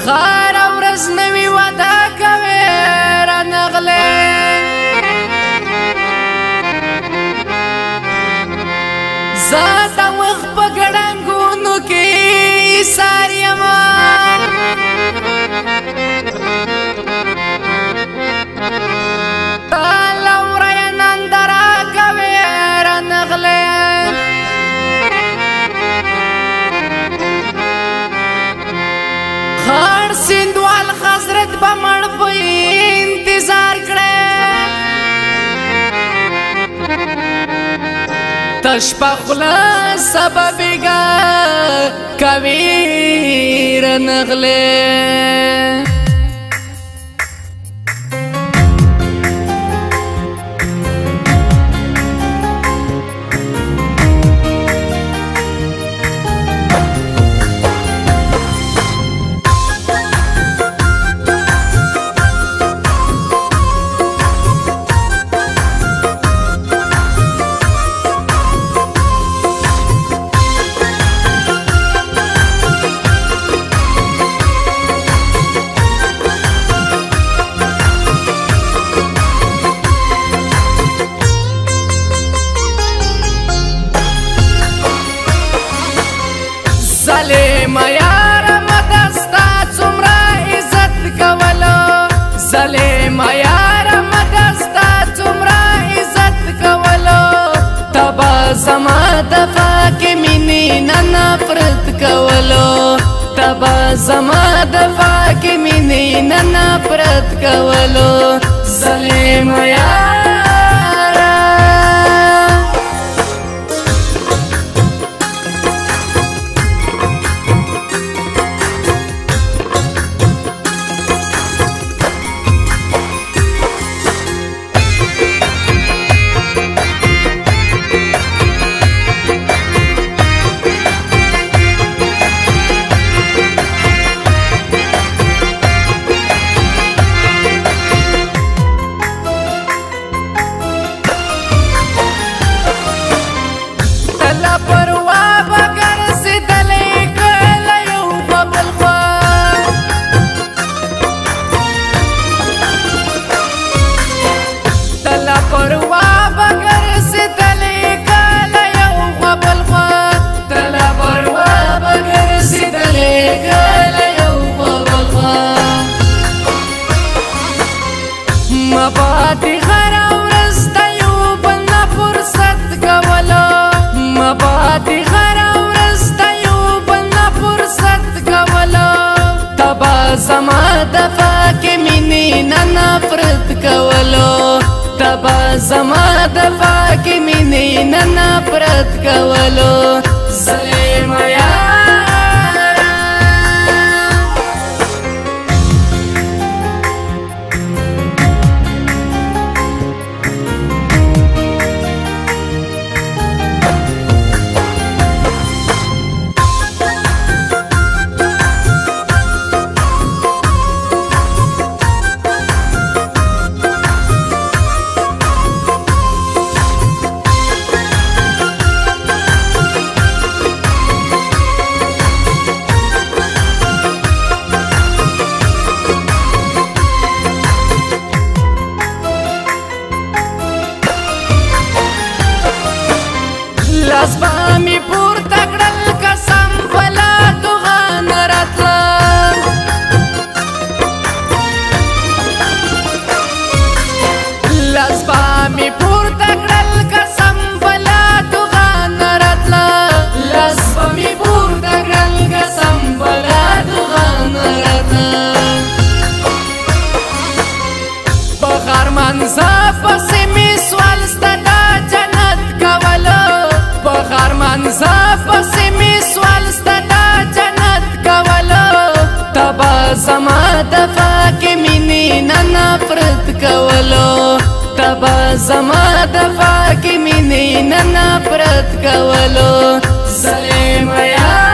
هره ورځ نوې وعده کوې رانغلې زه د وخت په ګړنګونو کې ایسار یمه تا لوریه ننداره کوې رانغلې خړ سیندوال حضرت به مړ په انتظار کړې تش په خوله سببېږه کوي رانغلې ظالم یاره مدستا څومره عزت کولو ظالم یاره مدستا څومره عزت کولو تبا زما دفاع کې مینې نه نفرت کولو تبا زما دفاع کې مینې نه نفرت کولو ظالم یاره مبادی هره ورځ د یو بل نه فرصت کولو مبادی هره ورځ د یو بل نه فرصت کولو تبا زما دفاع کې مینې نه نفرت کولو تبا زما دفاع کې مینې نه نفرت کولو ظالم یاره لاس به مې پورته کړل قسم بلا دعا نه راتله لاس به مې پورته کړل قسم بلا دعا نه راتله لاس به مې پورته کړل قسم بلا دعا نه راتله په غرمنځه پسې مې سوال ستا د جنت کولو غرمنځه پسې مې سوال ستا د جنت کولو تبا زما دفاع کې مینې نه نفرت کولو تبا زما دفاع کې مینې نه نفرت کولو ظالم یاره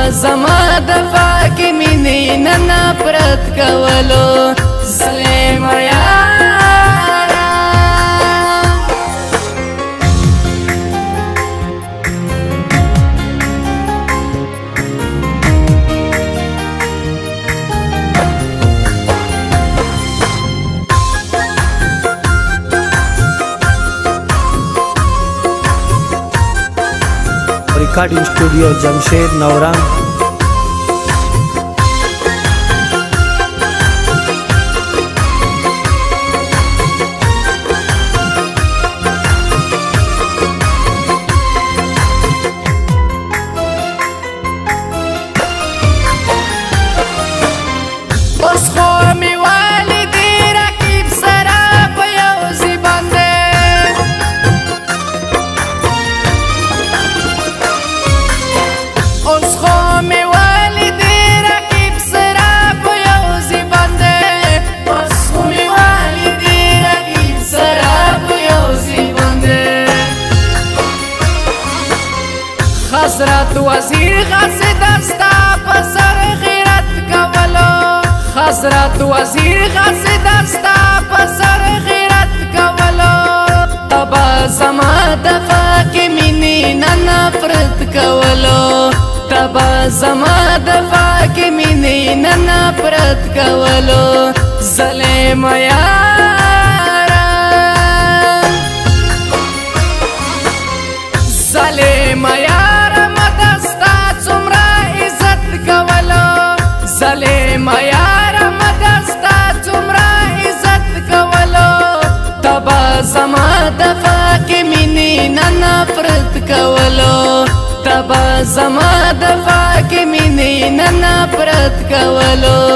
زما د پاکې مینې نه نفرت کولو ظالم یاره recording studio Jamshed नौरंग حضرت وزیر غازی دستا پسر غیرت کولو حضرت وزیر غازی دستا پسر غیرت کولو تبا زما د پاکې مینې نه نفرت کولو تبا زما د پاکې مینې نه نفرت کولو ظالم یاره ظالم یاره ظالم یاره مدستا څومره عزت کولو تبا زما د پاکې مینې نه نفرت کولو تبا زما د پاکې مینې نه نفرت کولو